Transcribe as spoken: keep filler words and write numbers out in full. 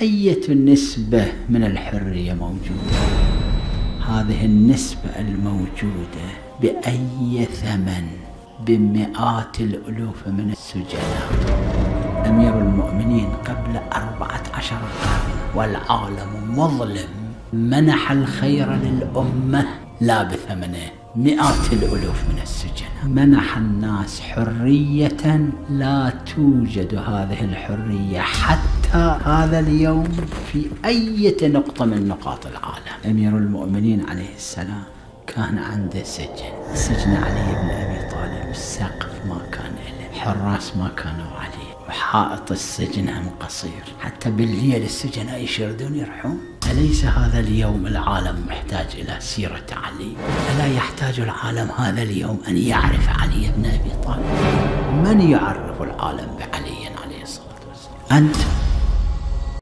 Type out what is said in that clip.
أية نسبة من الحرية موجودة؟ هذه النسبة الموجودة بأي ثمن؟ بمئات الألوف من السجناء. أمير المؤمنين قبل أربعة عشر قرن والعالم مظلم منح الخير للأمة لا بثمنه، مئات الألوف من السجناء. منح الناس حرية لا توجد هذه الحرية حتى هذا اليوم في أي نقطة من نقاط العالم. أمير المؤمنين عليه السلام كان عنده سجن، سجن علي بن أبي طالب، السقف ما كان له، حراس ما كانوا عليه، وحائط السجن هم قصير، حتى بالليل السجناء يشردون يرحون. أليس هذا اليوم العالم محتاج إلى سيرة علي؟ ألا يحتاج العالم هذا اليوم أن يعرف علي بن أبي طالب؟ من يعرف العالم بعلي عليه الصلاة والسلام؟ أنت